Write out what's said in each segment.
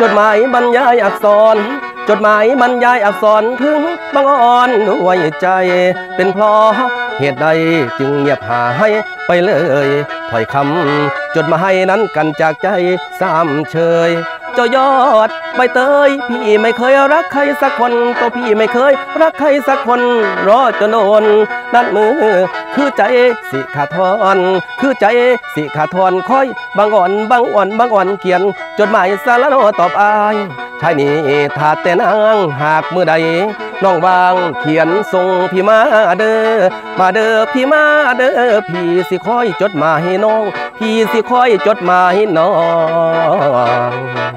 จดหมายบรรยายอักษรจดหมายบรรยายอักษรถึงบังอ่อนด้วยใจเป็นเพราะเหตุใดจึงเงียบหายไปเลยถ้อยคำจดหมายนั้นกันจากใจซ้ำเชยเจ้ายอดใบเตยพี่ไม่เคยรักใครสักคนตัวพี่ไม่เคยรักใครสักคนรอจนโดนนั่นมือคือใจสิขาทอนคือใจสิขาทอนคอยบางอ่อนบางอ่อนบางอ่อนเขียนจดหมายสารโนตอบอายชายนี้ถ้าแต่นางหากมือใดน้องบางเขียนส่งพี่มาเด้อมาเด้อพี่มาเด้อพี่สิคอยจดหมายให้น้องพี่สิคอยจดหมายให้น้อง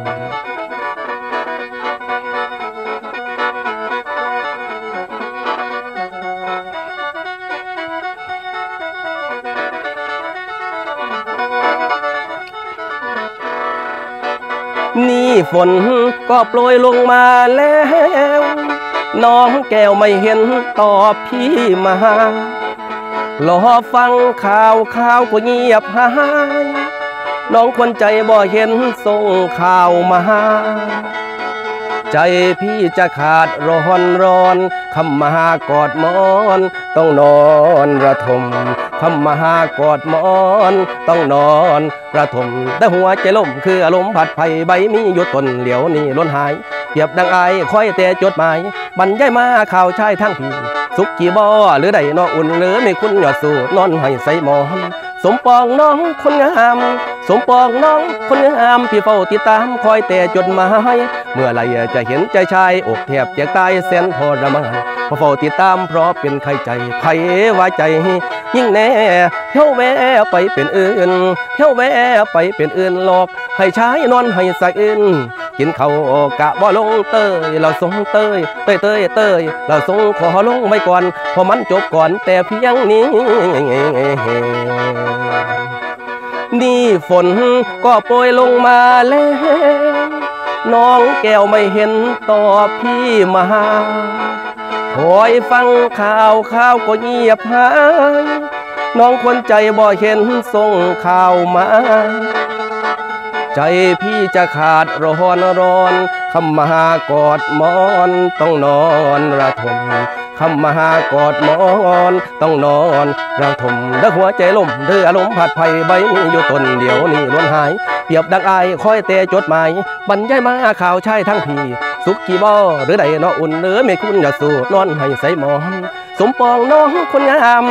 นี่ฝนก็โปรยลงมาแล้วน้องแก้วไม่เห็นตอบพี่มารอฟังข่าวก็เงียบหายน้องคนใจบ่เห็นส่งข่าวมาใจพี่จะขาดร้อนคำมากอดมอนต้องนอนระทมคำมากอดมอนต้องนอนระทมแต่หัวใจล่มคืออารมณ์ผัดไผ่ใบมีอยู่ต้นเหลียวนี่ล้นหายเปรียบดังไอคอยแต่จดหมายบรรยายมาข่าวชายทั้งพี่สุขกี่บ่อหรือใดนออุ่นหรือไม่คุณหยอดสู่นอนให้ใส่หมอนสมปองน้องคนงามสมปองน้องคนงามพี่เฝ้าติดตามคอยแต่จดหมายเมื่อไรจะเห็นใจชายอกแทบแยกตายแสนทรมานพอเฝ้าติดตามเพราะเป็นใครใจไผ่ไว้ใจยิ่งแน่เที่ยวแวะไปเป็นอื่นเที่ยวแวะไปเป็นอื่นหลอกให้ชายนอนให้สักอื่นกินเขากะบ่ลงเตยเราส่งเตยเราส่งขอลงไว้ก่อนพอมันจบก่อนแต่เพียงนี้นี่ฝนก็โปรยลงมาแล้วน้องแก้วไม่เห็นตอบพี่มาคอยฟังข่าวก็เงียบหายน้องคนใจบ่เห็นส่งข่าวมาใจพี่จะขาดร้อนคำมากอดมอนต้องนอนระทมคำมากอดมอนต้องนอนระทมและหัวใจล่มเดืออารมณ์ผัดไผ่ใบมีอยู่ต้นเดียวนี่ล้วนหายเปรียบดังไอคอยแต่จดหมายบรรยายมาข่าวชายทั้งพี่สุขกี่บ่อหรือใดนออุ่นหรือไม่คุณอย่าสู้นอนให้ใส่หมอนสมปองน้องคนงาม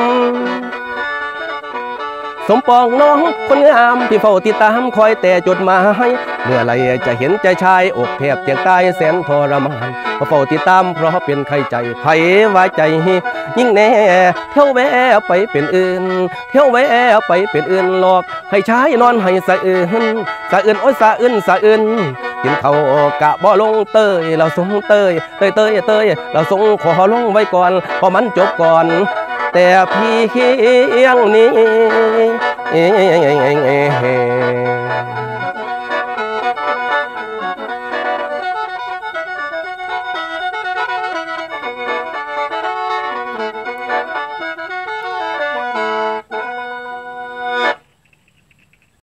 สมปองน้องคนงามที่เฝ้าติดตามคอยแต่จดหมายเมื่อไรจะเห็นใจชายอกแทบเจียงตายแสนทรมานเฝ้าติดตามเพราะเป็นใครใจไผ่ไว้ใจยิ่งแน่เที่ยวแวะไปเป็นอื่นเที่ยวแวะไปเป็นอื่นหลอกให้ชายนอนให้สะอื่นโอ้ยสะอื่นกินเขากะบ่ลงเตยเราส่งเตยเราส่งขอลงไว้ก่อนพอมันจบก่อนแต่พี่เคียงนี้